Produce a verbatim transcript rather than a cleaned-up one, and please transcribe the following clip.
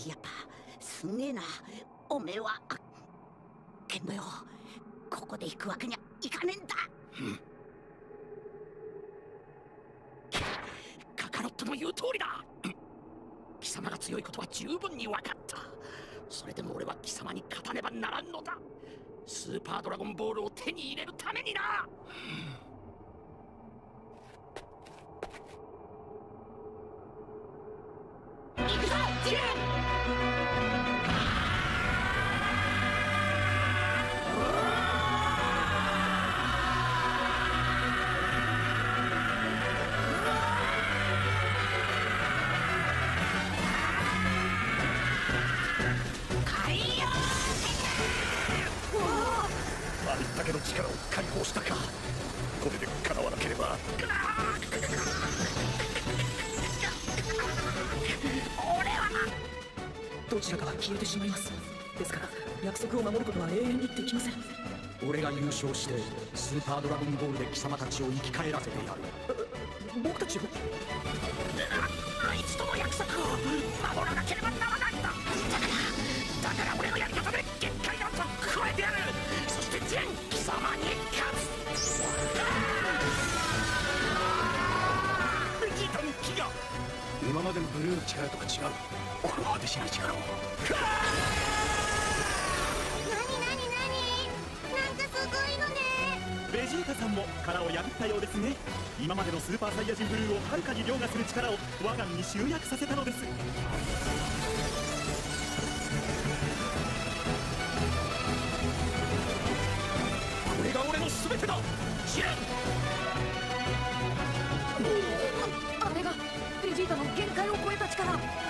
やっぱすんげえな。おめえはけんどよ、ここで引くわけにはいかねえんだ。うんカカロットの言う通りだ。貴様が強いことは十分に分かった。それでも俺は貴様に勝たねばならんのだ。スーパードラゴンボールを手に入れるためにな。行くぞジレン。ありったけの力を解放したか。これで叶わなければ俺はどちらかが消えてしまいます。ですから約束を守ることは永遠にできません。 俺が優勝してスーパードラゴンボールで貴様たちを生き返らせてやる。 僕たちをあいつとの約束を守らなければならないんだ。だからだから俺のやり方で限界なんと超えてやる。そしてジェン貴様に勝つ。ベジータの気が今までのブルーの力とか違う。この果てしない力を。 なになになに、なんかすごいのね。 ベジータさんも殻を破ったようですね。今までのスーパーサイヤ人ブルーをはるかに凌駕する力を我が身に集約させたのです。 これが俺の全てだジェン。 あれがベジータの限界を超えた力。